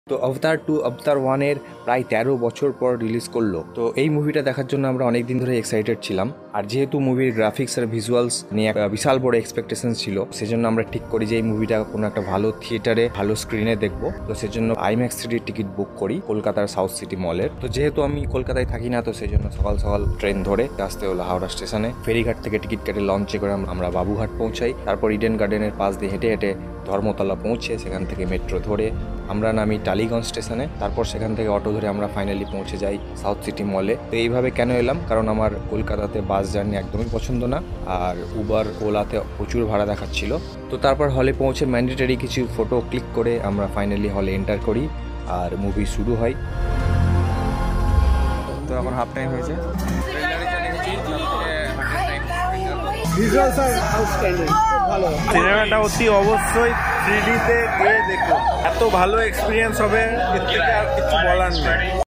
তো অবতার 2 অবতার 1 এর প্রায় 13 বছর পর রিলিজ করলো। তো এই মুভিটা দেখার জন্য আমরা অনেক দিন ধরে এক্সাইটেড ছিলাম। আর যেহেতু মুভির গ্রাফিক্স আর ভিজুয়ালস নিয়ে একটা বিশাল বড় এক্সপেকটেশন ছিল, সেজন্য আমরা ঠিক করি যে এই মুভিটা কোনো একটা ভালো থিয়েটারে ভালো স্ক্রিনে দেখবো। তো সেজন্য আইম্যাক্স 3D টিকিট বুক করি কলকাতার সাউথ সিটি মলের। তো যেহেতু আমি কলকাতায় থাকি না, তো সেজন্য সকাল সকাল ট্রেন ধরে আসতে হলো হাওড়া স্টেশনে। ফেরিঘাট থেকে টিকিট কেটে লঞ্চে করে আমরা বাবুঘাট পৌঁছাই। তারপর ইডেন গার্ডেনের পাশ দিয়ে হেঁটে হেঁটে ধর্মতলা পৌঁছে সেখান থেকে মেট্রো ধরে আমরা নামি টালিগঞ্জ স্টেশনে। তারপর সেখান থেকে অটো ধরে আমরা ফাইনালি পৌঁছে যাই সাউথ সিটি মলে। তো এইভাবে কেন এলাম, কারণ আমার কলকাতাতে বাস জার্নি একদমই পছন্দ না, আর উবার ওলাতে প্রচুর ভাড়া দেখাচ্ছিল। তো তারপর হলে পৌঁছে ম্যান্ডেটরি কিছু ফটো ক্লিক করে আমরা ফাইনালি হলে এন্টার করি আর মুভি শুরু হয়। তো এখন হাফ টাইম হয়েছে। সিনেমাটা অতি অবশ্যই 3D তে গিয়ে দেখুন, এত ভালো এক্সপিরিয়েন্স হবে, এর থেকে আর কিছু বলার নেই।